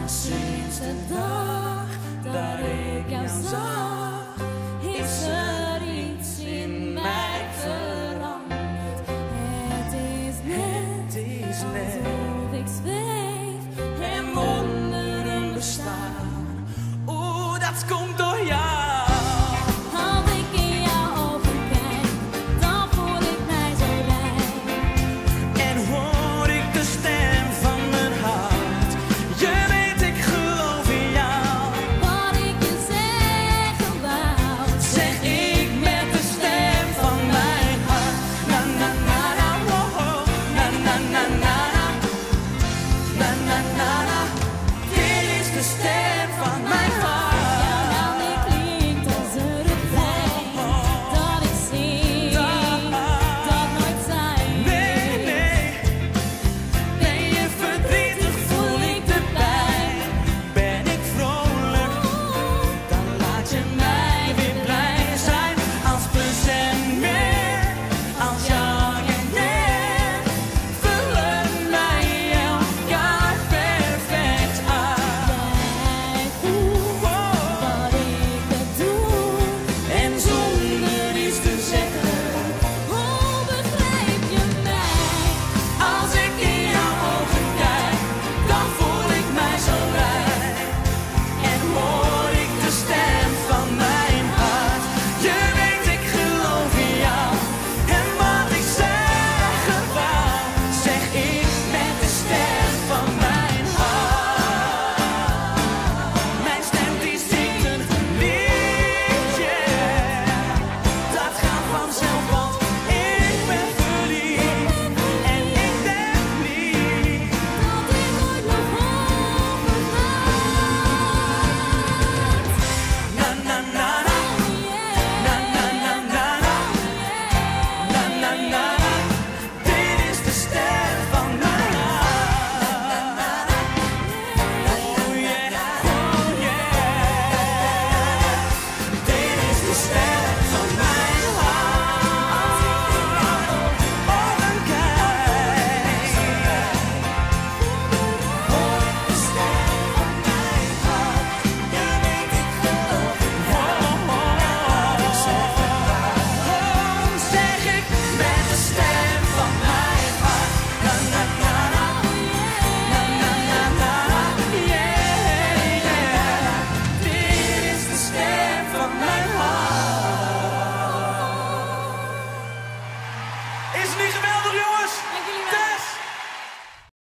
Sinds de dag dat ik jou zag, is er iets in mij veranderd. Het is net alsof ik zweef en wonderen bestaan. Oeh, dat komt door jou. Als ik in jouw ogen kijk, dan voel ik mij zo rijk. En hoor ik de stem van mijn hart. Je weet, ik geloof in jou. Wat ik je zeggen wou, zeg ik met de stem van mijn hart. Na na na na, oh oh. Na na na na na. Na na na na. Dit is de stem.